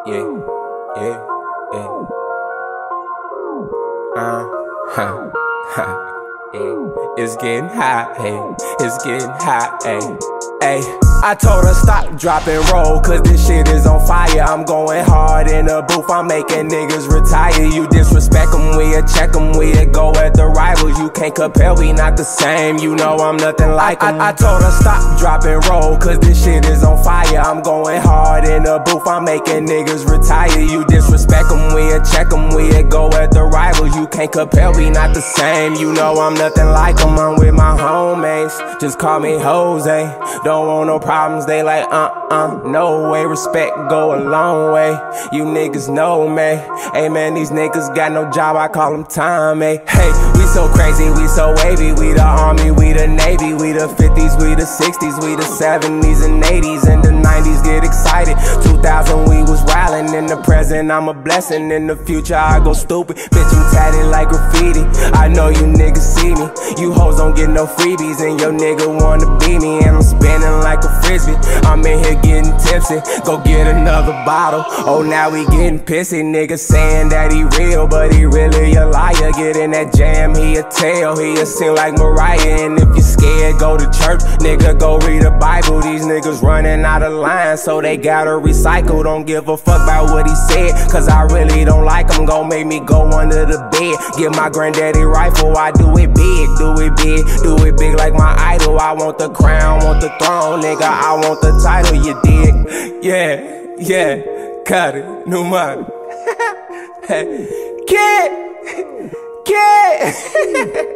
yeah, yeah, yeah. Huh, huh, yeah. It's getting hot, hey. It's getting hot, hey. Ay, I told her stop, drop, and roll, cause this shit is on fire. I'm going hard in the booth, I'm making niggas retire. You disrespect them, we'll check them, we'll go at the rivals. You can't compare, we not the same, you know I'm nothing like them. I told her stop, drop, and roll, cause this shit is on fire. I'm going hard in the booth, I'm making niggas retire. You disrespect them, we'll check them, we'll go at the rivals. You can't compare, we not the same, you know I'm nothing like them. I'm with my homies, just call me Jose. Don't want no problems, they like no way. Respect go a long way, you niggas know me. Hey man, these niggas got no job, I call them time, eh. Hey, we so crazy, we so wavy. We the army, we the navy. We the 50s, we the 60s, we the 70s and 80s. And the 90s get excited, 2000 we was wildin'. In the present I'm a blessing, in the future I go stupid. Bitch, I'm tatted like graffiti, I know you niggas see me. You hoes don't get no freebies, and your nigga wanna be me. And I'm spinning like a frisbee, I'm in here getting tipsy. Go get another bottle, oh now we getting pissy. Nigga saying that he real, but he really a liar. Get in that jam, he a tell, he a sing like Mariah. And if you scared, go to church, nigga go read the Bible. These niggas running out of line, so they gotta recycle. Don't give a fuck about what he said, cause I really don't like him. Gon' make me go under the bed, get my granddaddy rifle. I do it big, do it big, do it big like my idol. I want the crown, want the throne, nigga, I want the title, you dig? Yeah, yeah, cut it, new money. Kid, kid.